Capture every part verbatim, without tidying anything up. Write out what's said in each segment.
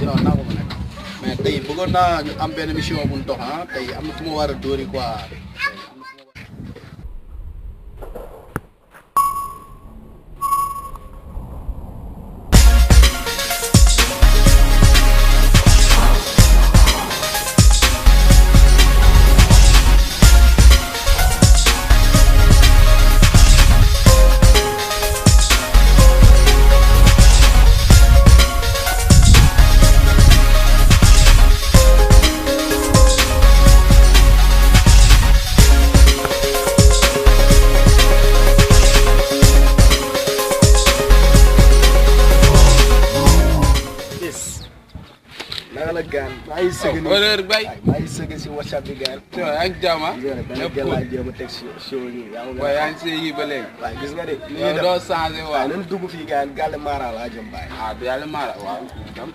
sinon naa ko ma nekk mais tey bëggoon naa ñu am benn mission bu ñu dox ah tey am na fu ma war a dóori quoi. nagala gaan maa ngi sëgg nii heure bay maa ngi sëgg si WhatsApp bi gaan yaa ngi jàmm ah lépp benn gel laa jéem a teg si show yi waaye yaa ngi see yi ba léegi waaye gis nga de yow doo changé waaw nañ dugg fii gaan gàlle Mara laa jëm baay ah yàlla Mara waaw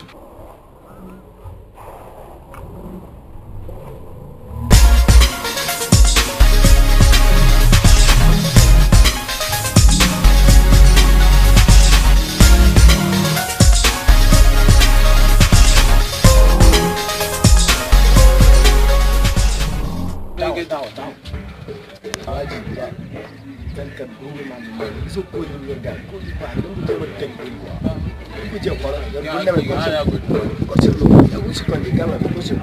taw taw taw ji kan kan bu ñu naan mooy gisoo ko ñu yor gaal ko ci baax ñu jéem a teg ko quoi bu jëm xoolal bu demee ko ci lu ya wu ci kon di gaal ko ci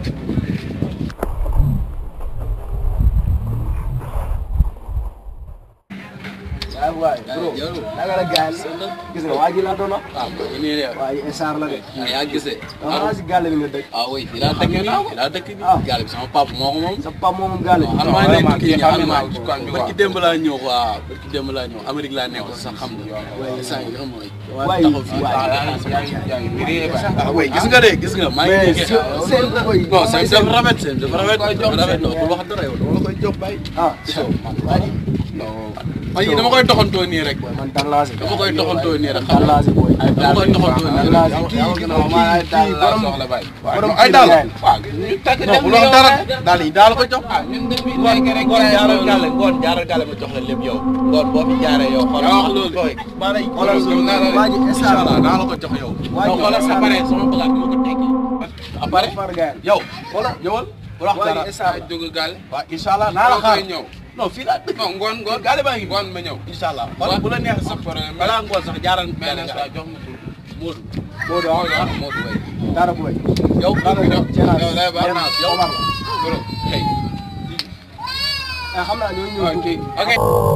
ay waay bro naka la gaal gis nga waa ji laa doon ah nii la waaye esar la de yaa gisee ah si gaal bi nga dëkk ah oui ila dëkk ni ila dëkk ni gaal bi sama papa moo ko moom sa papa moo moom gaal bi xam naa ne kii xam naa ci kan bi ba ci démb laa ñëw waaw ba ci démb laa ñëw Amérique laa nekk sax xam nga saa yi xam nga taxaw fii yaa ngi mbiri ah oui gis nga de gis nga maa ngi liggéey non c'est dafa rafet c'est dafa rafet dafa rafet non bul wax dara yow dama la koy jox bay ah non man yi dama koy doxantoo nii rek man Dalasi dama koy doxantoo nii rek Dalasi boy dama koy doxantoo nii Dalasi rek ay daal la soxla bay ay daal waaw ñu tàgg dem bu loolu dara daal yi daal ko jox ñun dëkk bi nekk rek ngoon jaaral gàlle ngoon jaaral gàlle ma jox la lépp yow ngoon boo fi jaaree yow xoolal wax loolu maanaam xoolal waa ji inshallah naa la ko jox yow xoolal sa pare sama bagage ma ko tekki après yow xoolal ñëwal wax dara inshallah jóg gàlle waaw inshallah naa la xaar ñëw non fii laa dëkk non ngoon ngoon gaale baa ngi ngoon ma ñëw incha allah wala bu la neex sax balaa ngoon sax jaaral mene jox ma tur Modou Modou ah Modou way dara boy yow yow lay baax naa yow bro hey xam naa ñoo ñëw ok ok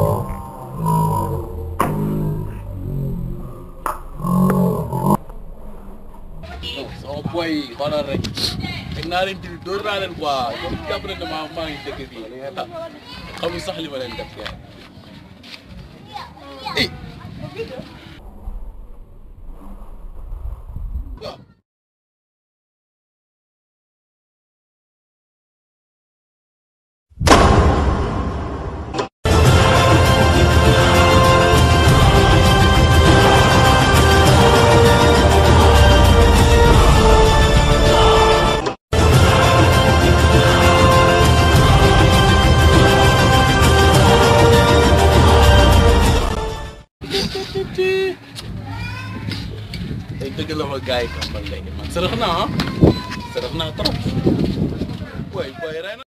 sama boy yi xoolal rek teg naa leen di dóor naa leen quoi ñoom jàpp nañ ne maa maa ngi dëkk fii xamul sax li ma leen def kay eh tey dëgg la ma gars yi kàmbal léegi man sërëx naa ah sërëx naa trop booy booy rey na